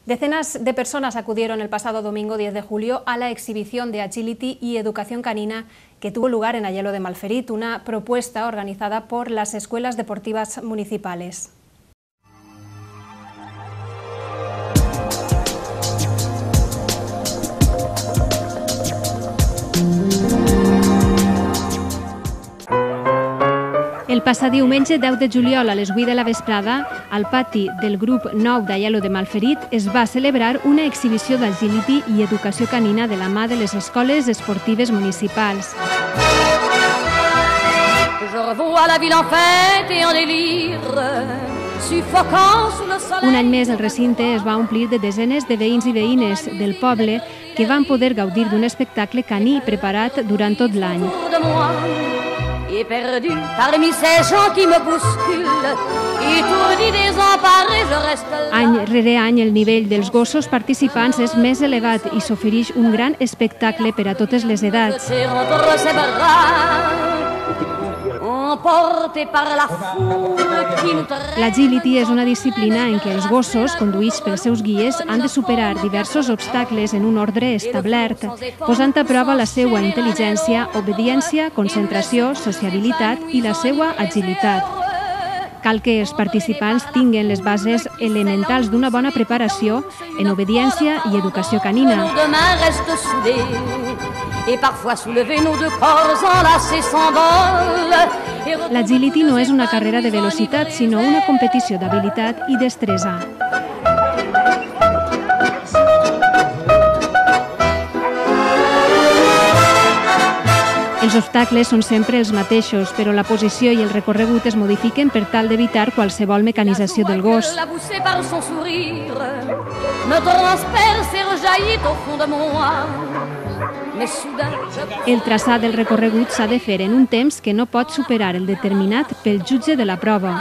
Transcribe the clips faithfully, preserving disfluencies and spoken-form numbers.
Decenas de personas acudieron el pasado domingo diez de julio a la exhibición de Agility y Educación Canina que tuvo lugar en Aielo de Malferit, una propuesta organizada por las escuelas deportivas municipales. El passat diumenge deu de juliol a les vuit de la vesprada, al pati del grup nou d'Aielo de Malferit es va celebrar una exhibició d'agility i educació canina de la mà de les escoles esportives municipals. Un any més el recinte es va omplir de desenes de veïns i veïnes del poble que van poder gaudir d'un espectacle caní preparat durant tot l'any. Et perdu parmi ces gens qui me bousculent, étourdi, désemparé, je reste là. Any rere any el nivell dels gossos participants és més elevat i s'ofereix un gran espectacle per a totes les edats. L'agility és una disciplina en què els gossos, conduïts pels seus guies, han de superar diversos obstacles en un ordre establert, posant a prova la seva intel·ligència, obediència, concentració, sociabilitat i la seva agilitat. Cal que els participants tinguin les bases elementals d'una bona preparació en obediència i educació canina. L'agility no és una carrera de velocitat, sinó una competició d'habilitat i destresa. Els obstacles són sempre els mateixos, però la posició i el recorregut es modifiquen per tal d'evitar qualsevol mecanització del gos. El traçat del recorregut s'ha de fer en un temps que no pot superar el determinat pel jutge de la prova.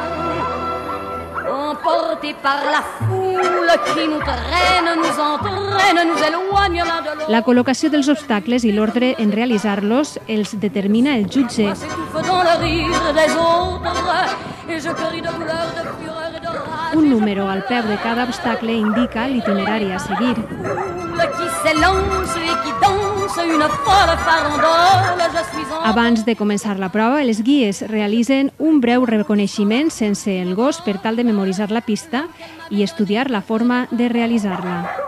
La col·locació dels obstacles i l'ordre en realitzar-los els determina el jutge. Un número al peu de cada obstacle indica l'itinerari a seguir. Abans de començar la prova, els guies realitzen un breu reconeixement sense el gos per tal de memoritzar la pista i estudiar la forma de realitzar-la.